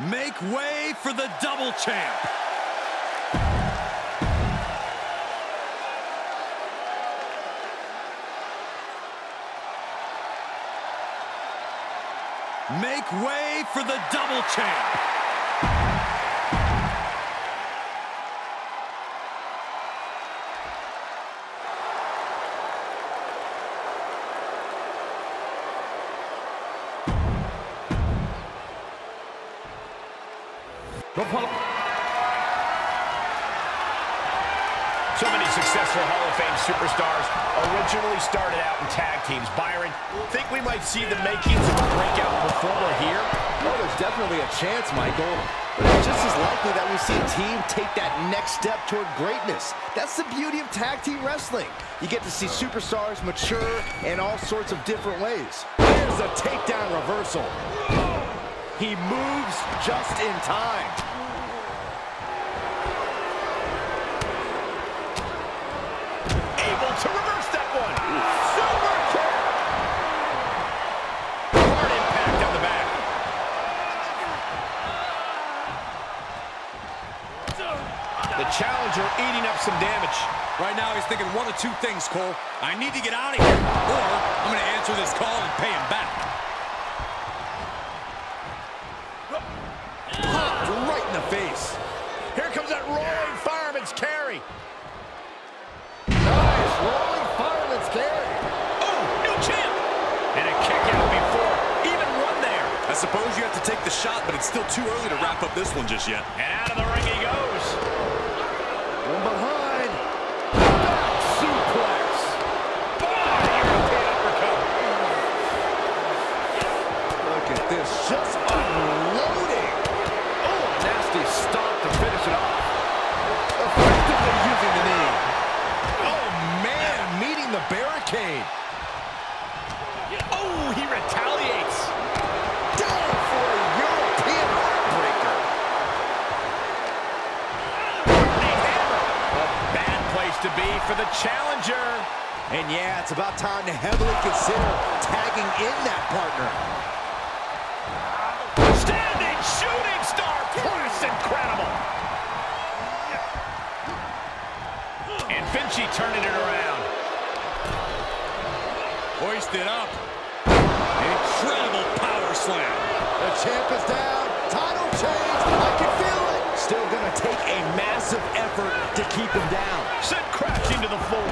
Make way for the double champ. Make way for the double champ. So many successful Hall of Fame superstars originally started out in tag teams. Byron, think we might see the makings of a breakout performer here? Oh, there's definitely a chance, Michael. But it's just as likely that we see a team take that next step toward greatness. That's the beauty of tag team wrestling. You get to see superstars mature in all sorts of different ways. There's a takedown reversal. He moves just in time. To reverse that one. Super kick. Hard impact on the back. The challenger eating up some damage. Right now he's thinking one of two things, Cole. I need to get out of here, or I'm going to answer this call and pay him back. Popped right in the face. Here comes that rolling fireman's carry. Rolling fireman's carry. Oh, new champ. And a kick out before even one there. I suppose you have to take the shot, but it's still too early to wrap up this one just yet. And out of the ring he goes. From behind. Back suplex. European uppercut. Look at this. Just unloading. Oh, a nasty stop to finish it off. Effectively using the knee. The barricade. Oh, he retaliates. Down for a European heartbreaker. A bad place to be for the challenger. And yeah, it's about time to heavily consider tagging in that partner. Standing shooting star press, incredible. And Vinci turning it around. Hoisted up. Incredible power slam. The champ is down. Title change. I can feel it. Still going to take a massive effort to keep him down. Sent crashing to the floor.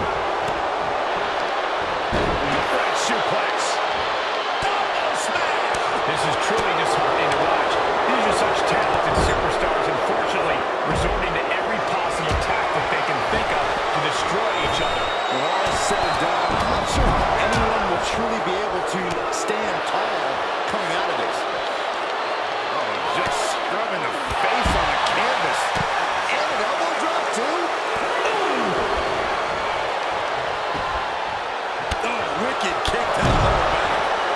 Good right suplex. Double smash. This is truly disheartening to watch. These are such talented superstars, unfortunately, resorting to every possible tactic they can think of to destroy each other. When all is said and done, I'm not sure how anyone will truly be able to stand tall coming out of this. Oh, just scrubbing the face on the canvas. And an elbow drop, too. Oh, wicked kick to the lower back.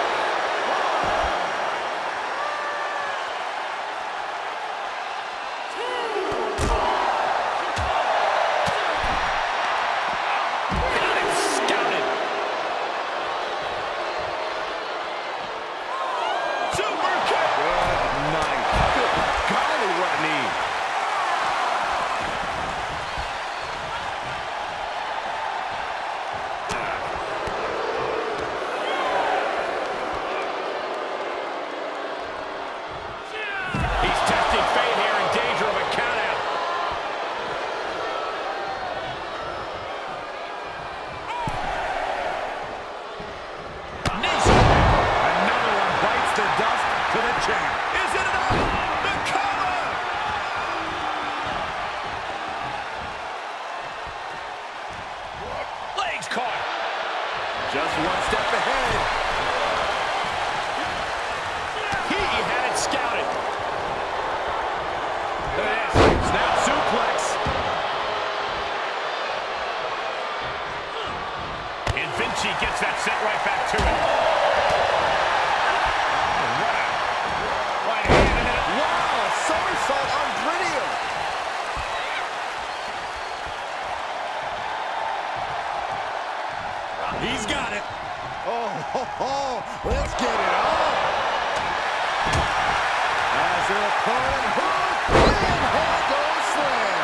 Just one step ahead. He had it scouted. Look at this. Snap suplex. And Vinci gets that set right back to it. Right hand in it. Wow, a somersault on Brilliant. He's got it. Oh, ho, ho. Let's get it on. As their opponent. Pinhold slam.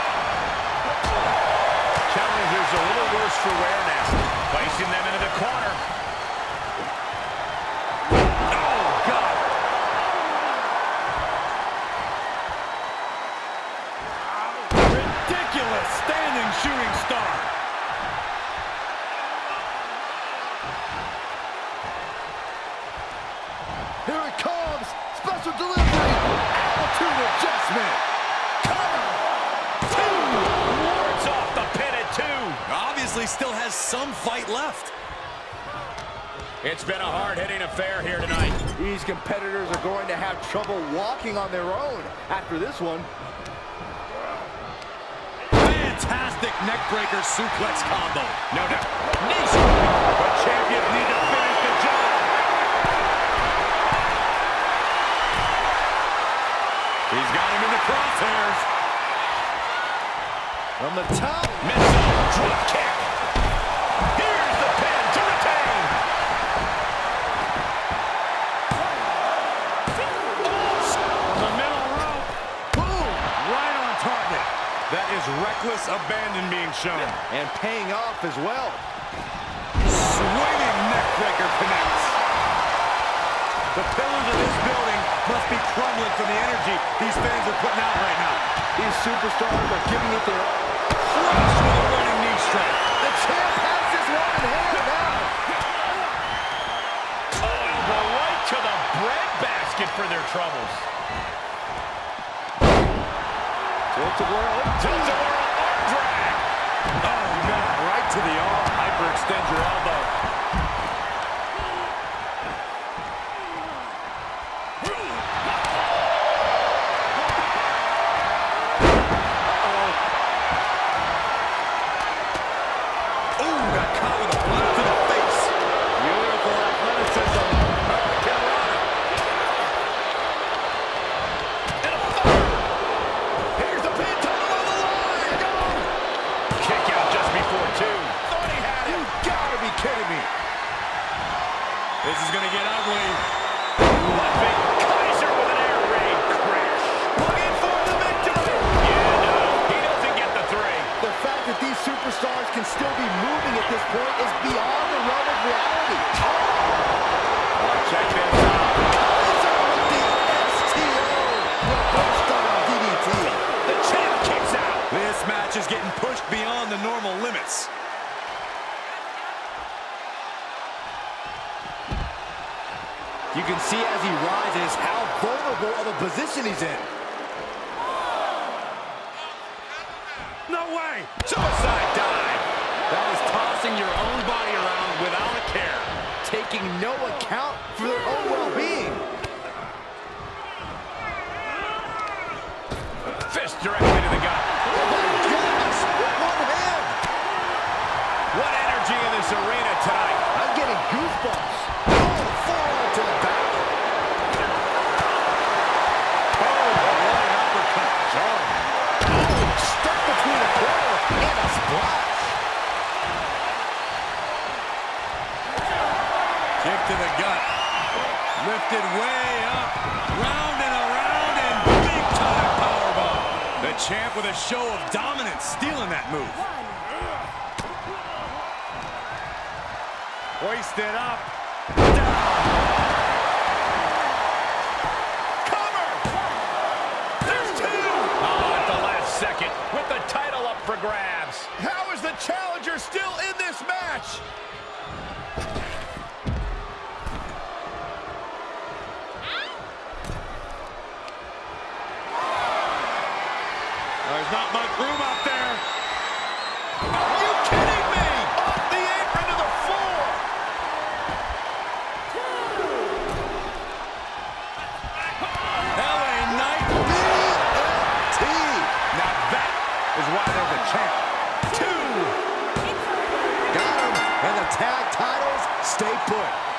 Challenger's a little worse for wear now. Placing them into the corner. Oh, God. Ridiculous standing shooting star. Here it comes. Special delivery. Altitude adjustment. Cover. Two. Wards off the pin at 2. Obviously still has some fight left. It's been a hard-hitting affair here tonight. These competitors are going to have trouble walking on their own after this one. Fantastic neckbreaker suplex combo. No doubt. Knee strike. The champions need to finish the job. He's got him in the crosshairs. From the top. Missile drop kick. Here's the pin to retain. From the middle rope. Boom. Right on target. That is reckless abandon being shown. And paying off as well. Swinging neckbreaker connects. The pillars of this building must be crumbling from the energy these fans are putting out right now. These superstars are giving it their all. Crushed with a running knee strike. The champ has this one in hand now. Oh, elbow right to the breadbasket for their troubles. Tilt-a-whirl. Tilt-a-whirl arm drag. Oh, man, right to the arm. Hyperextend your elbow. This is going to get ugly. Ludwig Kaiser with an air raid crash. Looking for the victory. Yeah, no, he doesn't get the 3. The fact that these superstars can still be moving at this point is beyond the realm of reality. Check this out. Kaiser with the STO. Reversed on DDT. The champ kicks out. This match is getting pushed beyond the normal limits. You can see as he rises how vulnerable of a position he's in. No way! Suicide dive. That is tossing your own body around without a care. Taking no account for their own well-being. Fist directly to the gut. Oh my goodness! With one hand! What energy in this arena tonight. I'm getting goosebumps. Oh, forearm to the back. Oh, what an uppercut. Oh, stuck between a corner and a splash. Kick to the gut. Lifted way up. Round and around and big-time powerbomb. The champ with a show of dominance, stealing that move. Hoisted up. Down. Cover. There's 2. Oh, at the last second with the title up for grabs. How is the challenger still in this match? There's not much room out there. Are you kidding me? Off the apron to the floor. LA Knight. BLT. Now that is why they're the champ. 2. Got him. And the tag titles stay put.